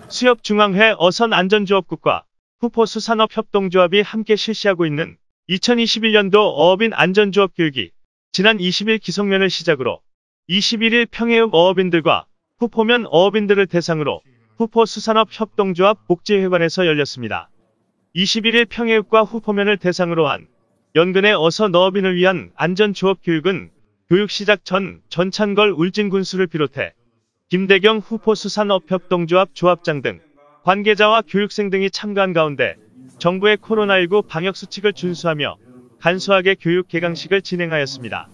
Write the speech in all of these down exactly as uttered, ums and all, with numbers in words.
수협중앙회 어선안전조업국과 후포수산업협동조합이 함께 실시하고 있는 이천이십일 년도 어업인 안전조업 교육이 지난 이십 일 기성면을 시작으로 이십일 일 평해읍 어업인들과 후포면 어업인들을 대상으로 후포수산업협동조합 복지회관에서 열렸습니다. 이십일 일 평해읍과 후포면을 대상으로 한 연근의 어선 어업인을 위한 안전조업 교육은 교육 시작 전 전찬걸 울진군수를 비롯해 김대경 후포수산업협동조합 조합장 등 관계자와 교육생 등이 참가한 가운데 정부의 코로나십구 방역수칙을 준수하며 간소하게 교육 개강식을 진행하였습니다.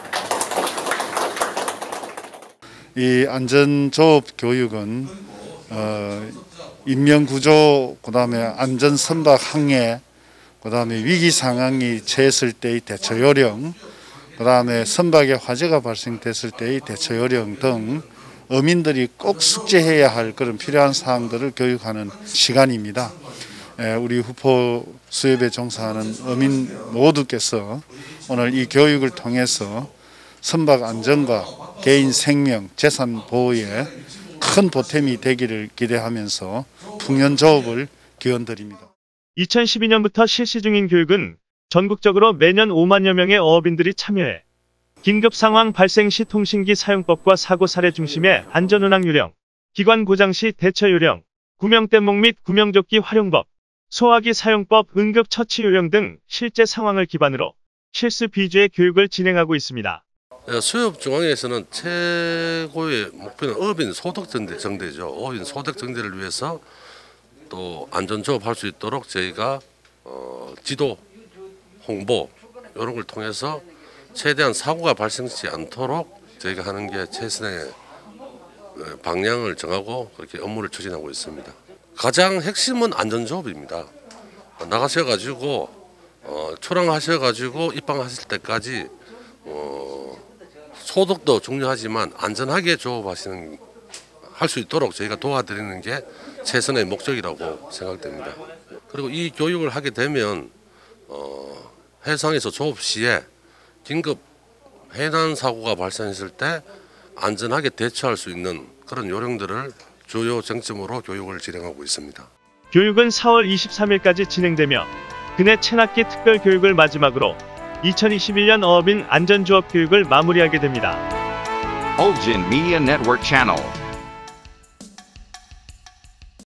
이 안전조업 교육은 어, 인명구조, 그 다음에 안전선박 항해, 그 다음에 위기상황이 처했을 때의 대처요령, 그 다음에 선박에 화재가 발생됐을 때의 대처요령 등 어민들이 꼭 숙지해야 할 그런 필요한 사항들을 교육하는 시간입니다. 우리 후포 수협에 종사하는 어민 모두께서 오늘 이 교육을 통해서 선박 안전과 개인 생명, 재산 보호에 큰 보탬이 되기를 기대하면서 풍년조업을 기원드립니다. 이천십이 년부터 실시 중인 교육은 전국적으로 매년 오만여 명의 어업인들이 참여해 긴급상황 발생 시 통신기 사용법과 사고 사례 중심의 안전운항 요령, 기관 고장 시 대처 요령, 구명대목 및 구명조끼 활용법, 소화기 사용법, 응급처치 요령 등 실제 상황을 기반으로 실습 위주의 교육을 진행하고 있습니다. 수협중앙회에서는 최고의 목표는 어업인 소득 증대죠. 어업인 소득 증대를 위해서 또 안전조업할 수 있도록 저희가 어, 지도, 홍보 이런 걸 통해서 최대한 사고가 발생하지 않도록 저희가 하는 게 최선의 방향을 정하고 그렇게 업무를 추진하고 있습니다. 가장 핵심은 안전조업입니다. 나가셔가지고 어, 초랑하셔가지고 입항하실 때까지 어, 소득도 중요하지만 안전하게 조업하시는 할 수 있도록 저희가 도와드리는 게 최선의 목적이라고 생각됩니다. 그리고 이 교육을 하게 되면 어, 해상에서 조업 시에 긴급 해난 사고가 발생했을 때 안전하게 대처할 수 있는 그런 요령들을 주요 쟁점으로 교육을 진행하고 있습니다. 교육은 사월 이십삼일까지 진행되며 그해 체납기 특별 교육을 마지막으로 이천이십일 년 어업인 안전조업 교육을 마무리하게 됩니다. Ulgin Media Network Channel